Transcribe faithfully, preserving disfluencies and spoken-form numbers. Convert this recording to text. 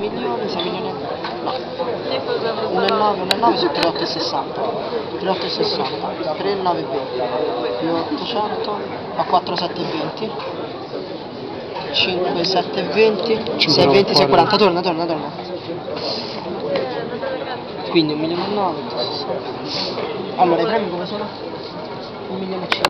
milioni, sei milioni no, uno e nove, uno e nove su tre otto e sessanta, tre otto e sessanta, tre e nove più ottocento, a quattro sette e venti, cinque sette e venti, sei e venti, sei e quaranta, torna, torna, torna. Quindi un milione e nove. Allora i premi come sono? un milione e cento.